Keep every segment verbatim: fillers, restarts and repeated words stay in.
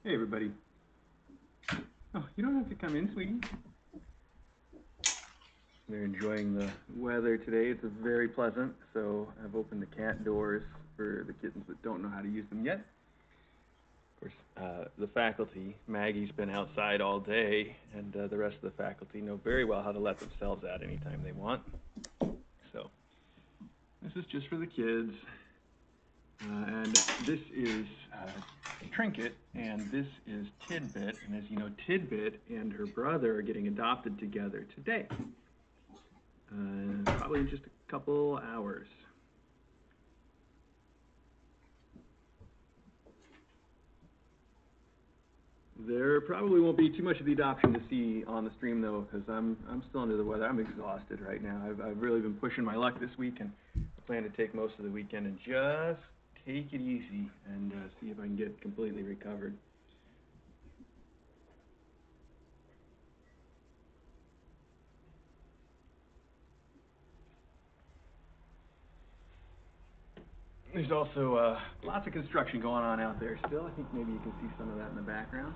Hey, everybody. Oh, you don't have to come in, sweetie. They're enjoying the weather today. It's very pleasant, so I've opened the cat doors for the kittens that don't know how to use them yet. Of course, uh, the faculty, Maggie's been outside all day, and uh, the rest of the faculty know very well how to let themselves out anytime they want. So, this is just for the kids. Uh, and this is uh, Trinket, and this is Tidbit. And as you know, Tidbit and her brother are getting adopted together today. Uh, probably in just a couple hours. There probably won't be too much of the adoption to see on the stream though, because I'm I'm still under the weather. I'm exhausted right now. I've I've really been pushing my luck this week, and I plan to take most of the weekend and just take it easy and uh, see if I can get completely recovered. There's also uh, lots of construction going on out there still. I think maybe you can see some of that in the background.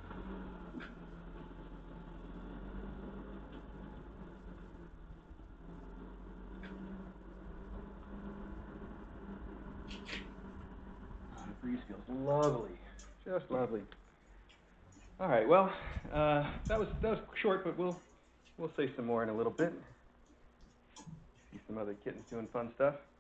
Oh, the breeze feels lovely, just lovely. All right, well, uh, that was that was short, but we'll we'll say some more in a little bit. See some other kittens doing fun stuff.